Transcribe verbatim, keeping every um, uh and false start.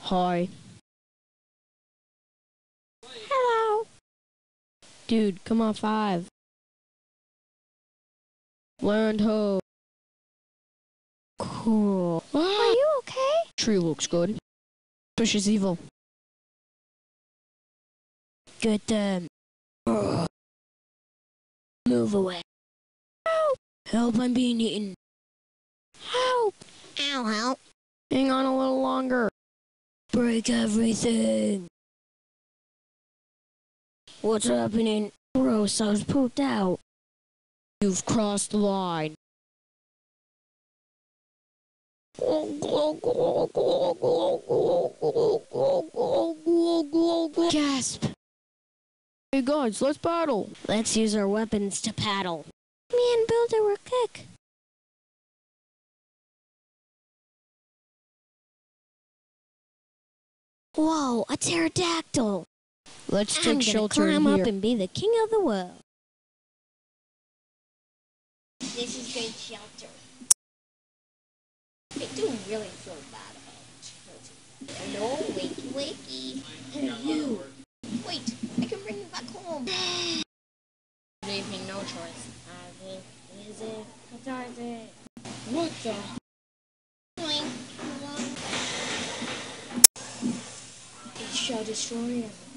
Hi. Hello. Dude, come on, five. Land ho. Cool. Are Ah! you okay? Tree looks good. Fish is evil. Get them. Ugh. Move away. Help! Help, I'm being eaten. Help! Ow, help. Hang on a little longer. Break everything. What's happening? Gross, I was pooped out. You've crossed the line. Gasp! Hey guys, let's battle. Let's use our weapons to paddle. Me and Builder were quick. Whoa, a pterodactyl! Let's I'm take gonna shelter climb in here. up and be the king of the world. This is good shelter. I do really feel bad about it. Hello, wakey wakey. Hey, you. Wait, I can bring you back home. Leave me no choice. Having is it cathartic? What the? It shall destroy everything.